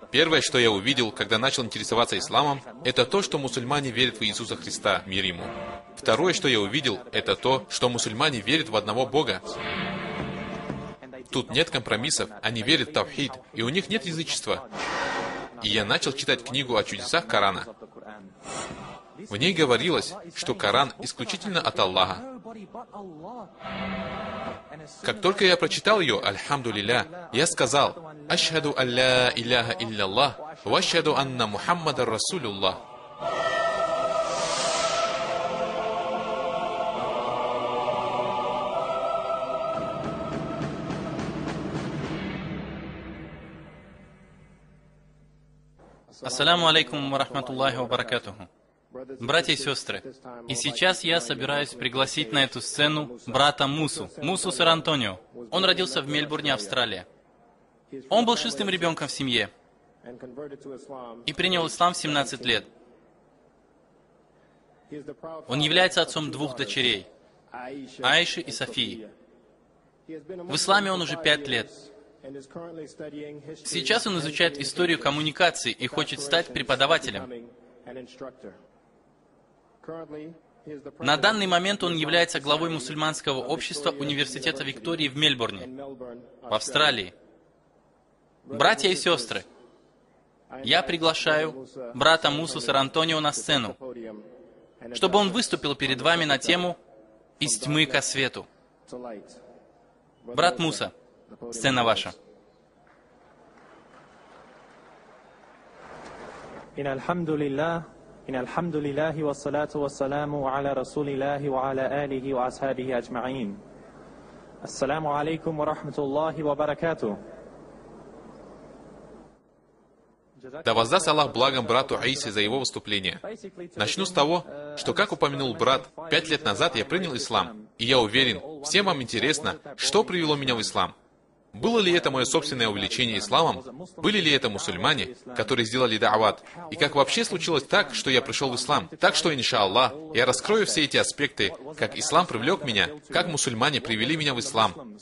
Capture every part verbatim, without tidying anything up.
Первое, что я увидел, когда начал интересоваться исламом, это то, что мусульмане верят в Иисуса Христа, мир ему. Второе, что я увидел, это то, что мусульмане верят в одного Бога. Тут нет компромиссов, они верят в тавхид, и у них нет язычества. И я начал читать книгу о чудесах Корана. В ней говорилось, что Коран исключительно от Аллаха. Как только я прочитал ее, альхамдулилля, я сказал: «Ашхаду алля илляха илляллах, ва ашхаду анна Мухаммадар Расулуллах». Ассаляму алейкум ва рахматуллахи ва баракатуху. Братья и сестры, и сейчас я собираюсь пригласить на эту сцену брата Мусу, Мусу Сэр Антонио. Он родился в Мельбурне, Австралия. Он был шестым ребенком в семье и принял ислам в семнадцать лет. Он является отцом двух дочерей, Аиши и Софии. В исламе он уже пять лет. Сейчас он изучает историю коммуникаций и хочет стать преподавателем. На данный момент он является главой мусульманского общества Университета Виктории в Мельбурне, в Австралии. Братья и сестры, я приглашаю брата Мусу Сэр Антонио на сцену, чтобы он выступил перед вами на тему «Из тьмы ко свету». Брат Муса, сцена ваша. إن الحمد لله إن الحمد لله والصلاة والسلام على رسول الله وعلى آله وأصحابه أجمعين. السلام عليكم ورحمة الله وبركاته. Да воздаст Аллах благом брату Аисе за его выступление. Начну с того, что, как упомянул брат, пять лет назад я принял ислам, и я уверен, всем вам интересно, что привело меня в ислам. Было ли это мое собственное увлечение исламом? Были ли это мусульмане, которые сделали да'ват? И как вообще случилось так, что я пришел в ислам? Так что, иншаллах, я раскрою все эти аспекты, как ислам привлек меня, как мусульмане привели меня в ислам.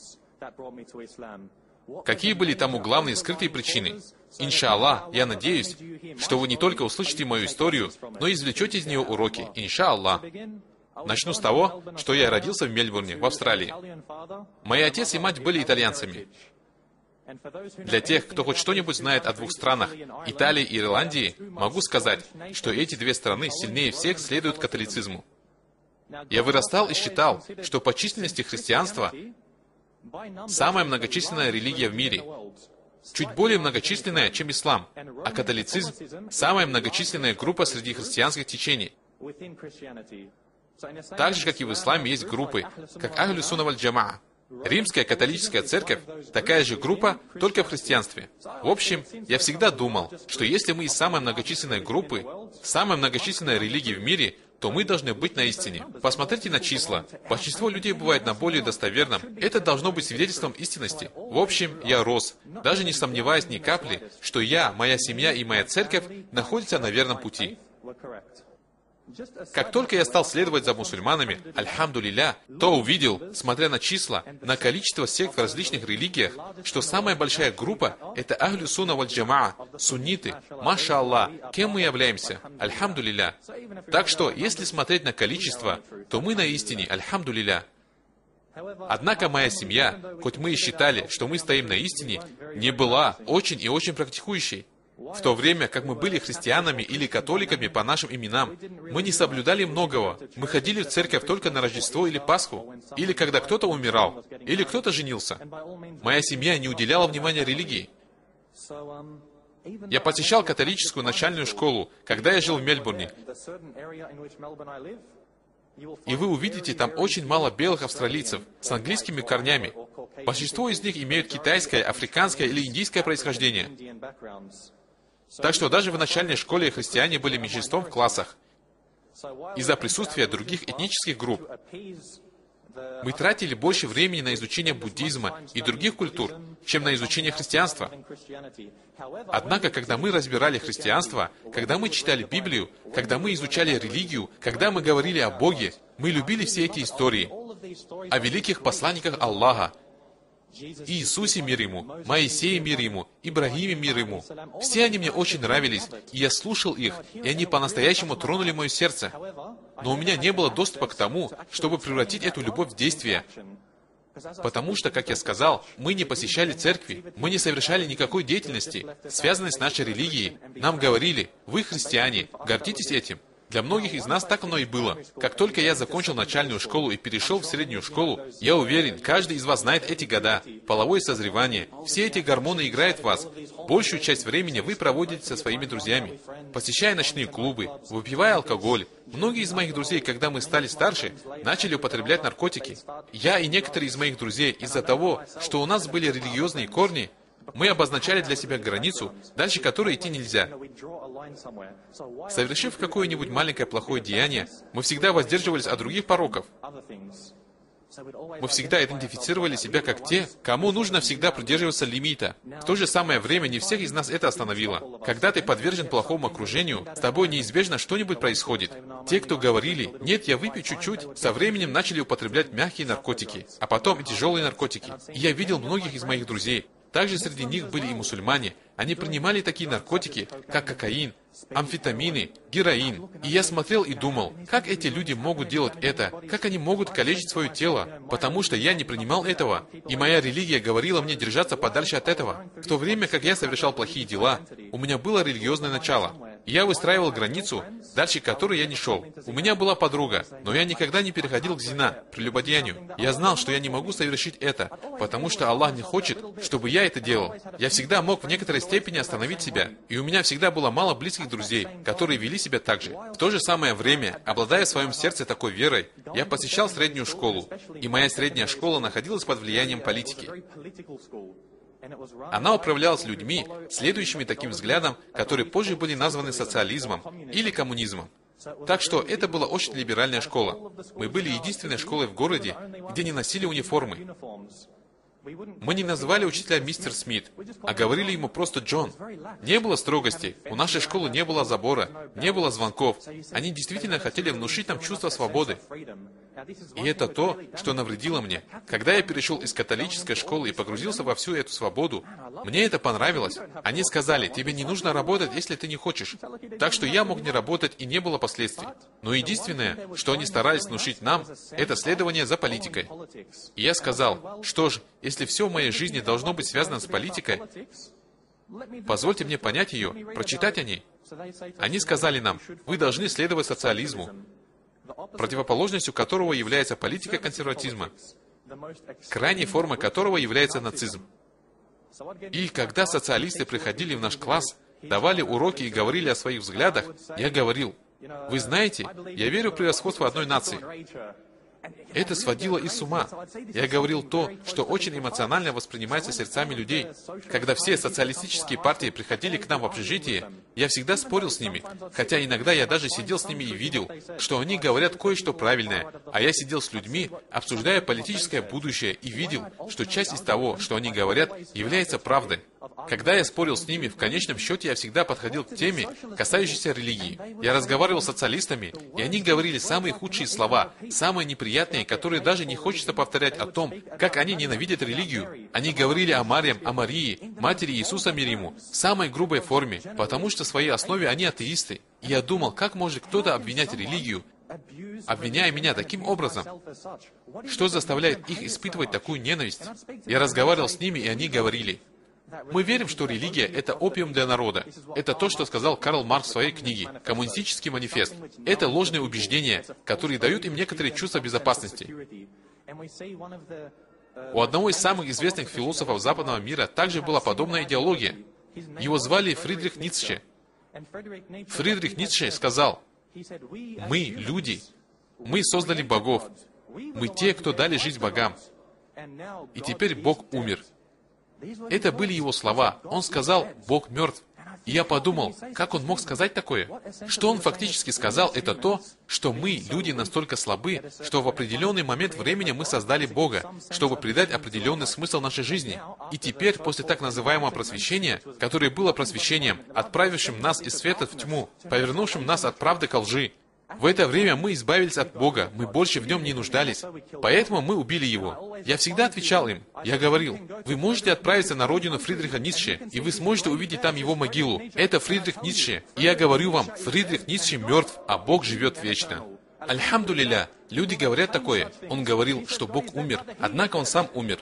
Какие были тому главные скрытые причины? Иншаллах, я надеюсь, что вы не только услышите мою историю, но и извлечете из нее уроки. Иншаллах. Начну с того, что я родился в Мельбурне, в Австралии. Мои отец и мать были итальянцами. Для тех, кто хоть что-нибудь знает о двух странах, Италии и Ирландии, могу сказать, что эти две страны сильнее всех следуют католицизму. Я вырастал и считал, что по численности христианства самая многочисленная религия в мире, чуть более многочисленная, чем ислам, а католицизм – самая многочисленная группа среди христианских течений. Так же, как и в исламе, есть группы, как Ахлю Сунна валь Джамаа. Римская католическая церковь – такая же группа, только в христианстве. В общем, я всегда думал, что если мы из самой многочисленной группы, самой многочисленной религии в мире, то мы должны быть на истине. Посмотрите на числа. Большинство людей бывает на более достоверном. Это должно быть свидетельством истинности. В общем, я рос, даже не сомневаясь ни капли, что я, моя семья и моя церковь находятся на верном пути. Как только я стал следовать за мусульманами, альхамдулилля, то увидел, смотря на числа, на количество сект в различных религиях, что самая большая группа – это Ахлю Сунна валь Джамаа, сунниты. Маша Аллах, кем мы являемся? Альхамдулилля. Так что, если смотреть на количество, то мы на истине, альхамдулилля. Однако моя семья, хоть мы и считали, что мы стоим на истине, не была очень и очень практикующей. В то время, как мы были христианами или католиками по нашим именам, мы не соблюдали многого. Мы ходили в церковь только на Рождество или Пасху, или когда кто-то умирал, или кто-то женился. Моя семья не уделяла внимания религии. Я посещал католическую начальную школу, когда я жил в Мельбурне. И вы увидите там очень мало белых австралийцев с английскими корнями. Большинство из них имеют китайское, африканское или индийское происхождение. Так что даже в начальной школе христиане были меньшинством в классах из-за присутствия других этнических групп. Мы тратили больше времени на изучение буддизма и других культур, чем на изучение христианства. Однако, когда мы разбирали христианство, когда мы читали Библию, когда мы изучали религию, когда мы говорили о Боге, мы любили все эти истории, о великих посланниках Аллаха. Иисусе мир ему, Моисее мир ему, Ибрагиме мир ему. Все они мне очень нравились, и я слушал их, и они по-настоящему тронули мое сердце. Но у меня не было доступа к тому, чтобы превратить эту любовь в действие. Потому что, как я сказал, мы не посещали церкви, мы не совершали никакой деятельности, связанной с нашей религией. Нам говорили: вы христиане, гордитесь этим. Для многих из нас так оно и было. Как только я закончил начальную школу и перешел в среднюю школу, я уверен, каждый из вас знает эти года, половое созревание. Все эти гормоны играют в вас. Большую часть времени вы проводите со своими друзьями, посещая ночные клубы, выпивая алкоголь. Многие из моих друзей, когда мы стали старше, начали употреблять наркотики. Я и некоторые из моих друзей, из-за того, что у нас были религиозные корни, мы обозначали для себя границу, дальше которой идти нельзя. Совершив какое-нибудь маленькое плохое деяние, мы всегда воздерживались от других пороков. Мы всегда идентифицировали себя как те, кому нужно всегда придерживаться лимита. В то же самое время не всех из нас это остановило. Когда ты подвержен плохому окружению, с тобой неизбежно что-нибудь происходит. Те, кто говорили: «Нет, я выпью чуть-чуть», со временем начали употреблять мягкие наркотики, а потом и тяжелые наркотики. И я видел многих из моих друзей. Также среди них были и мусульмане. Они принимали такие наркотики, как кокаин, амфетамины, героин. И я смотрел и думал, как эти люди могут делать это, как они могут калечить свое тело, потому что я не принимал этого. И моя религия говорила мне держаться подальше от этого. В то время как я совершал плохие дела, у меня было религиозное начало. И я выстраивал границу, дальше которой я не шел. У меня была подруга, но я никогда не переходил к зина, прелюбодеянию. Я знал, что я не могу совершить это, потому что Аллах не хочет, чтобы я это делал. Я всегда мог в некоторой степени остановить себя, и у меня всегда было мало близких друзей, которые вели себя так же. В то же самое время, обладая в своем сердце такой верой, я посещал среднюю школу, и моя средняя школа находилась под влиянием политики. Она управлялась людьми, следующими таким взглядом, которые позже были названы социализмом или коммунизмом. Так что это была очень либеральная школа. Мы были единственной школой в городе, где не носили униформы. Мы не называли учителя мистер Смит, а говорили ему просто Джон. Не было строгости, у нашей школы не было забора, не было звонков. Они действительно хотели внушить нам чувство свободы. И это то, что навредило мне. Когда я перешел из католической школы и погрузился во всю эту свободу, мне это понравилось. Они сказали: тебе не нужно работать, если ты не хочешь. Так что я мог не работать, и не было последствий. Но единственное, что они старались внушить нам, это следование за политикой. И я сказал: что ж, если все в моей жизни должно быть связано с политикой, позвольте мне понять ее, прочитать о ней. Они сказали нам: вы должны следовать социализму, противоположностью которого является политика консерватизма, крайней формой которого является нацизм. И когда социалисты приходили в наш класс, давали уроки и говорили о своих взглядах, я говорил: вы знаете, я верю в превосходство одной нации. Это сводило их с ума. Я говорил то, что очень эмоционально воспринимается сердцами людей. Когда все социалистические партии приходили к нам в общежитие, я всегда спорил с ними, хотя иногда я даже сидел с ними и видел, что они говорят кое-что правильное, а я сидел с людьми, обсуждая политическое будущее, и видел, что часть из того, что они говорят, является правдой. Когда я спорил с ними, в конечном счете я всегда подходил к теме, касающейся религии. Я разговаривал с социалистами, и они говорили самые худшие слова, самые неприятные, которые даже не хочется повторять о том, как они ненавидят религию. Они говорили о Марьям, о Марии, матери Иисуса мир ему, в самой грубой форме, потому что в своей основе они атеисты. И я думал, как может кто-то обвинять религию, обвиняя меня таким образом? Что заставляет их испытывать такую ненависть? Я разговаривал с ними, и они говорили: мы верим, что религия – это опиум для народа. Это то, что сказал Карл Маркс в своей книге «Коммунистический манифест». Это ложные убеждения, которые дают им некоторые чувства безопасности. У одного из самых известных философов западного мира также была подобная идеология. Его звали Фридрих Ницше. Фридрих Ницше сказал: мы, люди, мы создали богов. Мы те, кто дали жизнь богам. И теперь Бог умер. Это были его слова. Он сказал: Бог мертв. И я подумал, как он мог сказать такое? Что он фактически сказал, это то, что мы, люди, настолько слабы, что в определенный момент времени мы создали Бога, чтобы придать определенный смысл нашей жизни. И теперь, после так называемого просвещения, которое было просвещением, отправившим нас из света в тьму, повернувшим нас от правды ко лжи, В это время мы избавились от Бога, мы больше в нем не нуждались, поэтому мы убили его. Я всегда отвечал им, я говорил, вы можете отправиться на родину Фридриха Ницше, и вы сможете увидеть там его могилу. Это Фридрих Ницше. И я говорю вам, Фридрих Ницше мертв, а Бог живет вечно. Альхамдулилля, люди говорят такое. Он говорил, что Бог умер, однако он сам умер.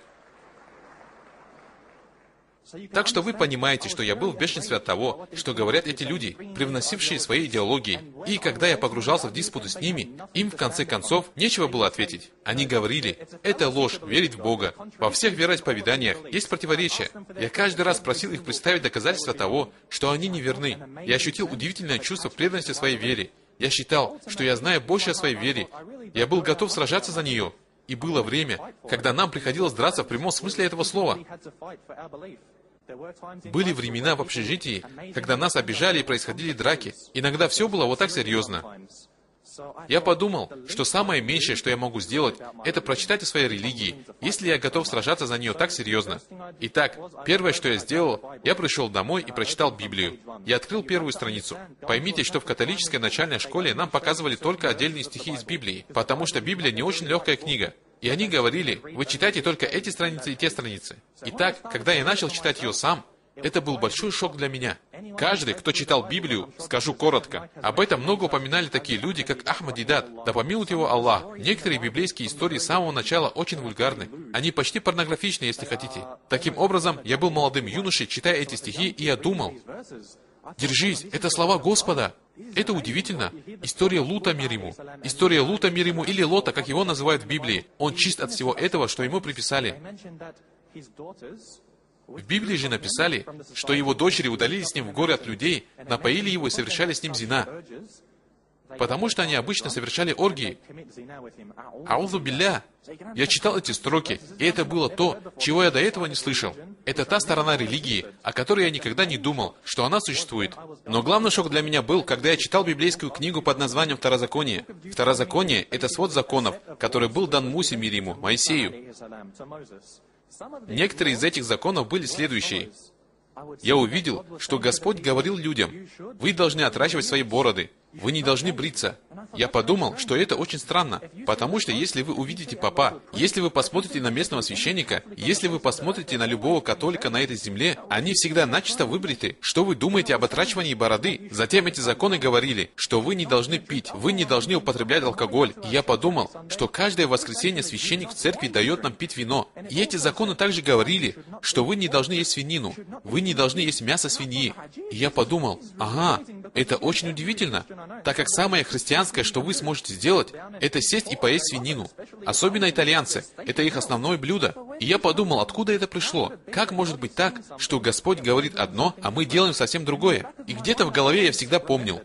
Так что вы понимаете, что я был в бешенстве от того, что говорят эти люди, привносившие свои идеологии. И когда я погружался в диспуты с ними, им в конце концов нечего было ответить. Они говорили, это ложь, верить в Бога. Во всех вероисповеданиях есть противоречия. Я каждый раз просил их представить доказательства того, что они неверны. Я ощутил удивительное чувство преданности своей вере. Я считал, что я знаю больше о своей вере. Я был готов сражаться за нее. И было время, когда нам приходилось драться в прямом смысле этого слова. Были времена в общежитии, когда нас обижали и происходили драки. Иногда все было вот так серьезно. Я подумал, что самое меньшее, что я могу сделать, это прочитать о своей религии, если я готов сражаться за нее так серьезно. Итак, первое, что я сделал, я пришел домой и прочитал Библию. Я открыл первую страницу. Поймите, что в католической начальной школе нам показывали только отдельные стихи из Библии, потому что Библия не очень легкая книга. И они говорили, вы читайте только эти страницы и те страницы. Итак, когда я начал читать ее сам, это был большой шок для меня. Каждый, кто читал Библию, скажу коротко, об этом много упоминали такие люди, как Ахмад Дидат, да помилует его Аллах. Некоторые библейские истории с самого начала очень вульгарны. Они почти порнографичны, если хотите. Таким образом, я был молодым юношей, читая эти стихи, и я думал, держись, это слова Господа. Это удивительно. История Лута мир ему. История Лута мир ему или Лота, как его называют в Библии. Он чист от всего этого, что ему приписали. В Библии же написали, что его дочери удалились с ним в горы от людей, напоили его и совершали с ним зина. Потому что они обычно совершали оргии. Аузу билля. Я читал эти строки, и это было то, чего я до этого не слышал. Это та сторона религии, о которой я никогда не думал, что она существует. Но главный шок для меня был, когда я читал библейскую книгу под названием «Второзаконие». Второзаконие — это свод законов, который был дан Мусе мир ему, Моисею. Некоторые из этих законов были следующие. Я увидел, что Господь говорил людям, вы должны отращивать свои бороды, вы не должны бриться. Я подумал, что это очень странно, потому что если вы увидите попа, если вы посмотрите на местного священника, если вы посмотрите на любого католика на этой земле, они всегда начисто выбриты. Что вы думаете об отращивании бороды? Затем эти законы говорили, что вы не должны пить, вы не должны употреблять алкоголь. И я подумал, что каждое воскресенье священник в церкви дает нам пить вино. И эти законы также говорили, что вы не должны есть свинину, вы не должны есть мясо свиньи. И я подумал, ага, это очень удивительно, так как самое христианское, что вы сможете сделать, это сесть и поесть свинину. Особенно итальянцы, это их основное блюдо. И я подумал, откуда это пришло? Как может быть так, что Господь говорит одно, а мы делаем совсем другое? И где-то в голове я всегда помнил,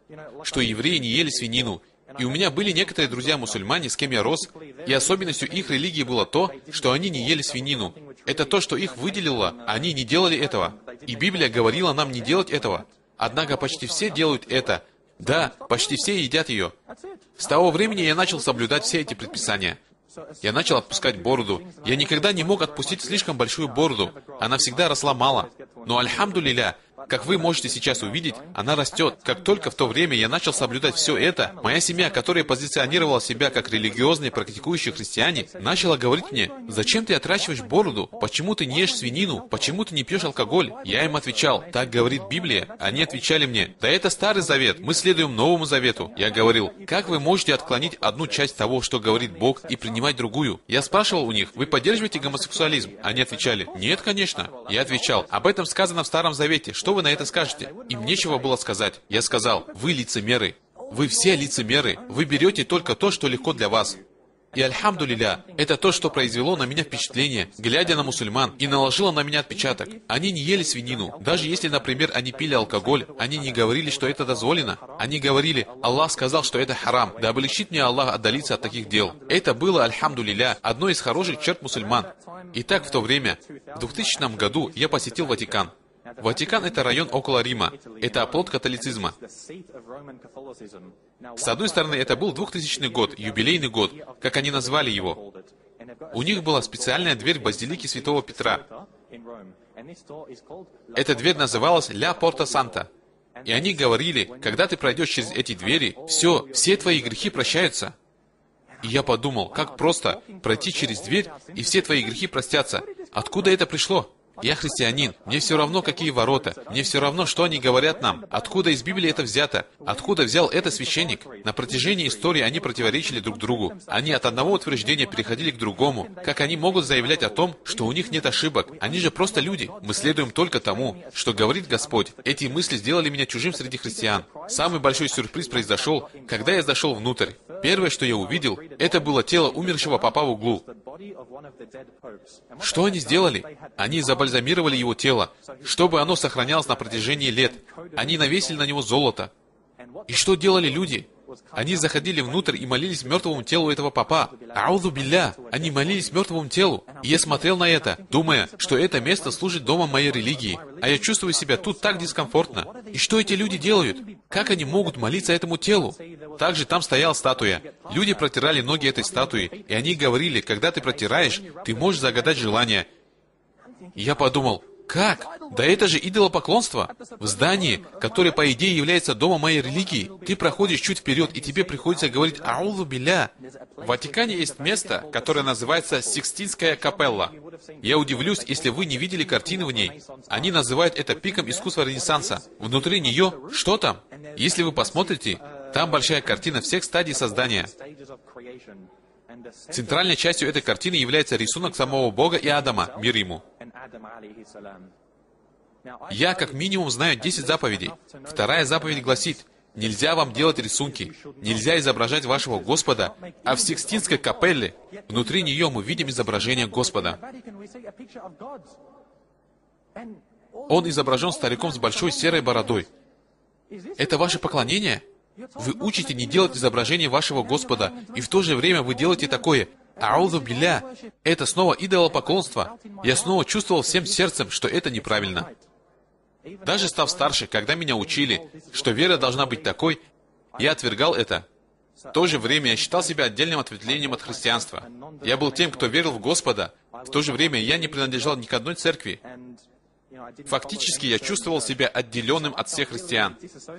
что евреи не ели свинину. И у меня были некоторые друзья-мусульмане, с кем я рос, и особенностью их религии было то, что они не ели свинину. Это то, что их выделило, они не делали этого. И Библия говорила нам не делать этого. Однако почти все делают это. Да, почти все едят ее. С того времени я начал соблюдать все эти предписания. Я начал отпускать бороду. Я никогда не мог отпустить слишком большую бороду. Она всегда росла мало. Но альхамдулилля, как вы можете сейчас увидеть, она растет. Как только в то время я начал соблюдать все это, моя семья, которая позиционировала себя как религиозные практикующие христиане, начала говорить мне, «Зачем ты отращиваешь бороду? Почему ты не ешь свинину? Почему ты не пьешь алкоголь?» Я им отвечал, «Так говорит Библия». Они отвечали мне, «Да это Старый Завет, мы следуем Новому Завету». Я говорил, «Как вы можете отклонить одну часть того, что говорит Бог, и принимать другую?» Я спрашивал у них, «Вы поддерживаете гомосексуализм?» Они отвечали, «Нет, конечно». Я отвечал, «Об этом сказано в Старом Завете, что вы на это скажете?» Им нечего было сказать. Я сказал, «Вы лицемеры. Вы все лицемеры. Вы берете только то, что легко для вас». И альхамдулилля, это то, что произвело на меня впечатление, глядя на мусульман, и наложило на меня отпечаток. Они не ели свинину. Даже если, например, они пили алкоголь, они не говорили, что это дозволено. Они говорили, Аллах сказал, что это харам, да облегчит мне Аллах отдалиться от таких дел. Это было, альхамдулилля, одной из хороших черт мусульман. Итак, в то время, в двухтысячном году, я посетил Ватикан. Ватикан — это район около Рима. Это оплот католицизма. С одной стороны, это был двухтысячный год, юбилейный год, как они назвали его. У них была специальная дверь в базилике Святого Петра. Эта дверь называлась «Ля Порта Санта». И они говорили, когда ты пройдешь через эти двери, все, все твои грехи прощаются. И я подумал, как просто пройти через дверь, и все твои грехи простятся. Откуда это пришло? Я христианин, мне все равно, какие ворота, мне все равно, что они говорят нам, откуда из Библии это взято, откуда взял это священник. На протяжении истории они противоречили друг другу. Они от одного утверждения переходили к другому. Как они могут заявлять о том, что у них нет ошибок? Они же просто люди. Мы следуем только тому, что говорит Господь. Эти мысли сделали меня чужим среди христиан. Самый большой сюрприз произошел, когда я зашел внутрь. Первое, что я увидел, это было тело умершего папа в углу. Что они сделали? Они забальзамировали его тело, чтобы оно сохранялось на протяжении лет. Они навесили на него золото. И что делали люди? Они заходили внутрь и молились мертвому телу этого папа. Аузу билля! Они молились мертвому телу. И я смотрел на это, думая, что это место служит домом моей религии. А я чувствую себя тут так дискомфортно. И что эти люди делают? Как они могут молиться этому телу? Также там стояла статуя. Люди протирали ноги этой статуи, и они говорили, когда ты протираешь, ты можешь загадать желание. И я подумал, как? Да это же идолопоклонство. В здании, которое, по идее, является домом моей религии, ты проходишь чуть вперед, и тебе приходится говорить «Аузу билля». В Ватикане есть место, которое называется Сикстинская капелла. Я удивлюсь, если вы не видели картины в ней. Они называют это пиком искусства Ренессанса. Внутри нее, что там? Если вы посмотрите, там большая картина всех стадий создания. Центральной частью этой картины является рисунок самого Бога и Адама, мир ему. Я как минимум знаю десять заповедей. Вторая заповедь гласит, нельзя вам делать рисунки, нельзя изображать вашего Господа, а в Сикстинской капелле, внутри нее мы видим изображение Господа. Он изображен стариком с большой серой бородой. Это ваше поклонение? Вы учите не делать изображение вашего Господа, и в то же время вы делаете такое. Аузу билля. Это снова идолопоклонство. Я снова чувствовал всем сердцем, что это неправильно. Даже став старше, когда меня учили, что вера должна быть такой, я отвергал это. В то же время я считал себя отдельным ответвлением от христианства. Я был тем, кто верил в Господа. В то же время я не принадлежал ни к одной церкви. Фактически я чувствовал себя отделенным от всех христиан.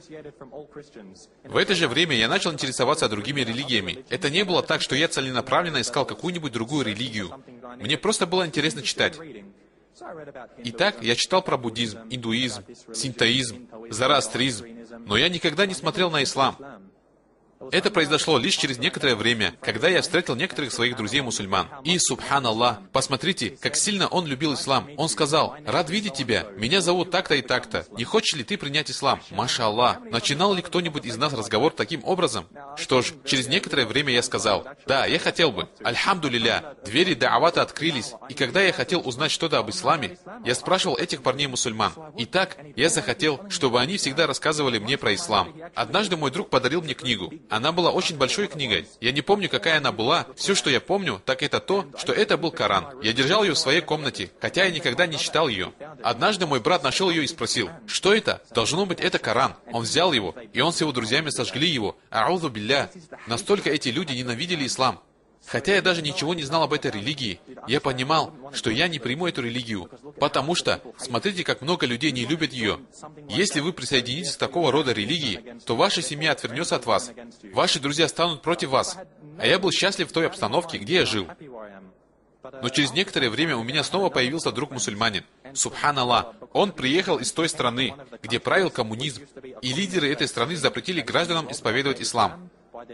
В это же время я начал интересоваться другими религиями. Это не было так, что я целенаправленно искал какую-нибудь другую религию. Мне просто было интересно читать. Итак, я читал про буддизм, индуизм, синтоизм, зороастризм, но я никогда не смотрел на ислам. Это произошло лишь через некоторое время, когда я встретил некоторых своих друзей-мусульман. И, субханаллах, посмотрите, как сильно он любил ислам. Он сказал, «Рад видеть тебя, меня зовут так-то и так-то. Не хочешь ли ты принять ислам?» Маша Аллах. Начинал ли кто-нибудь из нас разговор таким образом? Что ж, через некоторое время я сказал, «Да, я хотел бы. Альхамдулилля, двери да'авата открылись, и когда я хотел узнать что-то об исламе, я спрашивал этих парней-мусульман. Итак, я захотел, чтобы они всегда рассказывали мне про ислам. Однажды мой друг подарил мне книгу. Она была очень большой книгой. Я не помню, какая она была. Все, что я помню, так это то, что это был Коран. Я держал ее в своей комнате, хотя я никогда не читал ее. Однажды мой брат нашел ее и спросил, что это? Должно быть, это Коран. Он взял его, и он с его друзьями сожгли его. Аузу билля. Настолько эти люди ненавидели ислам. Хотя я даже ничего не знал об этой религии, я понимал, что я не приму эту религию, потому что, смотрите, как много людей не любят ее. Если вы присоединитесь к такого рода религии, то ваша семья отвернется от вас, ваши друзья станут против вас, а я был счастлив в той обстановке, где я жил. Но через некоторое время у меня снова появился друг-мусульманин. Субханаллах, он приехал из той страны, где правил коммунизм, и лидеры этой страны запретили гражданам исповедовать ислам.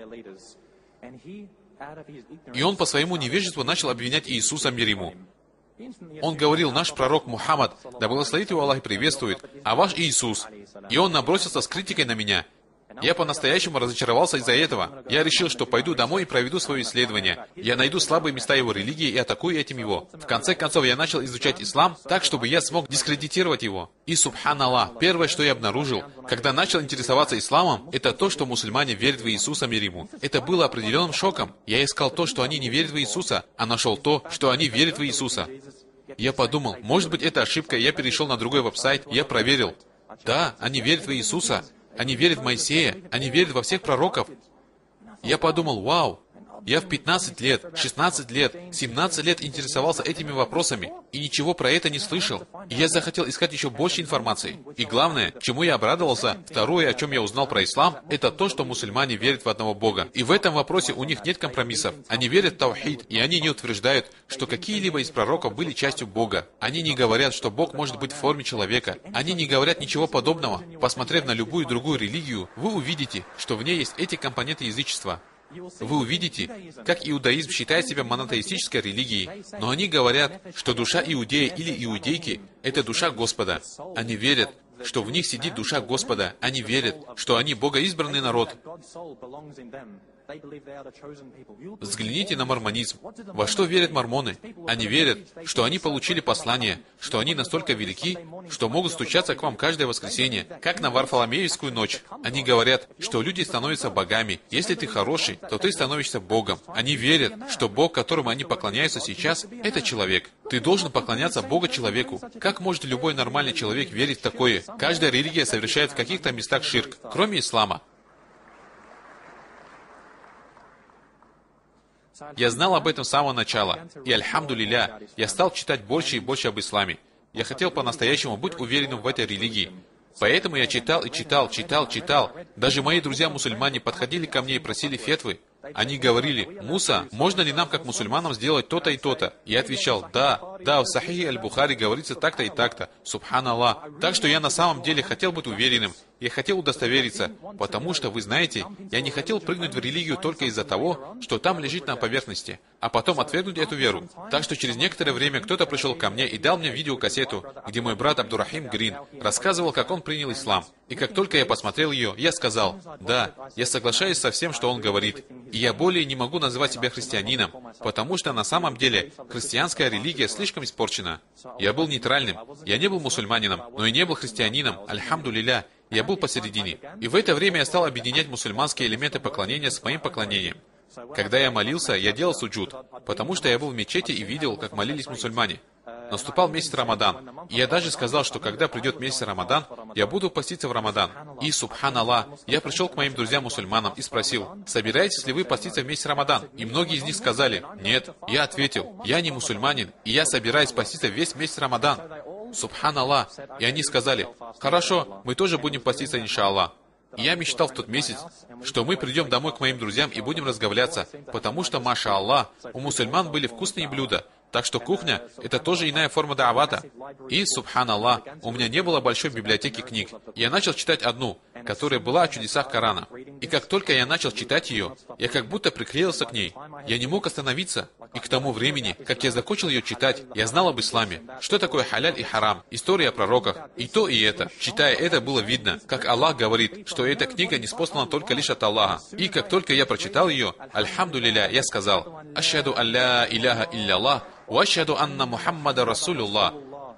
И он по своему невежеству начал обвинять Иисуса, мир ему. Он говорил, наш пророк Мухаммад, да благословит его Аллах и приветствует, а ваш Иисус. И он набросился с критикой на меня. Я по-настоящему разочаровался из-за этого. Я решил, что пойду домой и проведу свое исследование. Я найду слабые места его религии и атакую этим его. В конце концов, я начал изучать ислам так, чтобы я смог дискредитировать его. И, субханаллах, первое, что я обнаружил, когда начал интересоваться исламом, это то, что мусульмане верят в Иисуса, мир ему. Это было определенным шоком. Я искал то, что они не верят в Иисуса, а нашел то, что они верят в Иисуса. Я подумал, может быть, это ошибка, я перешел на другой веб-сайт, я проверил. Да, они верят в Иисуса. Они верят в Моисея, они верят во всех пророков. Я подумал, вау, Я в пятнадцать лет, шестнадцать лет, семнадцать лет интересовался этими вопросами и ничего про это не слышал. И я захотел искать еще больше информации. И главное, чему я обрадовался, второе, о чем я узнал про ислам, это то, что мусульмане верят в одного Бога. И в этом вопросе у них нет компромиссов. Они верят в таухид, и они не утверждают, что какие-либо из пророков были частью Бога. Они не говорят, что Бог может быть в форме человека. Они не говорят ничего подобного. Посмотрев на любую другую религию, вы увидите, что в ней есть эти компоненты язычества. Вы увидите, как иудаизм считает себя монотеистической религией, но они говорят, что душа иудея или иудейки – это душа Господа. Они верят, что в них сидит душа Господа. Они верят, что они богоизбранный народ. Взгляните на мормонизм. Во что верят мормоны? Они верят, что они получили послание, что они настолько велики, что могут стучаться к вам каждое воскресенье, как на Варфоломеевскую ночь. Они говорят, что люди становятся богами. Если ты хороший, то ты становишься Богом. Они верят, что Бог, которому они поклоняются сейчас, это человек. Ты должен поклоняться Богу человеку. Как может любой нормальный человек верить в такое? Каждая религия совершает в каких-то местах ширк, кроме ислама. Я знал об этом с самого начала, и, альхамдулилля, я стал читать больше и больше об исламе. Я хотел по-настоящему быть уверенным в этой религии. Поэтому я читал и читал, читал, читал. Даже мои друзья-мусульмане подходили ко мне и просили фетвы. Они говорили: «Муса, можно ли нам, как мусульманам, сделать то-то и то-то?» Я отвечал: «Да, да, в Сахихе Аль-Бухари говорится так-то и так-то, субханаллах». Так что я на самом деле хотел быть уверенным. Я хотел удостовериться, потому что, вы знаете, я не хотел прыгнуть в религию только из-за того, что там лежит на поверхности, а потом отвергнуть эту веру. Так что через некоторое время кто-то пришел ко мне и дал мне видеокассету, где мой брат Абдурахим Грин рассказывал, как он принял ислам. И как только я посмотрел ее, я сказал: «Да, я соглашаюсь со всем, что он говорит. И я более не могу называть себя христианином, потому что на самом деле христианская религия слишком испорчена». Я был нейтральным, я не был мусульманином, но и не был христианином, альхамдулилля. Я был посередине. И в это время я стал объединять мусульманские элементы поклонения с моим поклонением. Когда я молился, я делал суджуд, потому что я был в мечети и видел, как молились мусульмане. Наступал месяц Рамадан, и я даже сказал, что когда придет месяц Рамадан, я буду поститься в Рамадан. И, субханаллах, я пришел к моим друзьям-мусульманам и спросил: «Собираетесь ли вы поститься в месяц Рамадан?» И многие из них сказали: «Нет». Я ответил: «Я не мусульманин, и я собираюсь поститься весь месяц Рамадан». Субханаллах. И они сказали: «Хорошо, мы тоже будем поститься, иншаллах». И я мечтал в тот месяц, что мы придем домой к моим друзьям и будем разговляться, потому что, маша Аллах, у мусульман были вкусные блюда. Так что кухня – это тоже иная форма да'авата. И, субханаллах, у меня не было большой библиотеки книг. Я начал читать одну, которая была о чудесах Корана. И как только я начал читать ее, я как будто приклеился к ней. Я не мог остановиться. И к тому времени, как я закончил ее читать, я знал об исламе, что такое халяль и харам, история о пророках, и то, и это. Читая это, было видно, как Аллах говорит, что эта книга ниспослана только лишь от Аллаха. И как только я прочитал ее, альхамдулилля, я сказал: «Ашхаду алля иляха илляллах, ва ашхаду анна Мухаммада Расулуллах».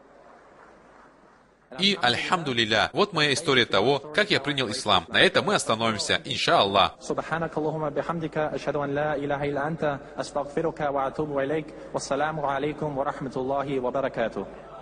И, альхамдулилля, вот моя история того, как я принял ислам. На этом мы остановимся, иншааллах. Субханакаллахумма бихамдика, ашхаду ан ла илаха илля анта, астагфирука ва атубу илейк, вассаламу алейкум ва рахматуллахи ва баракатух.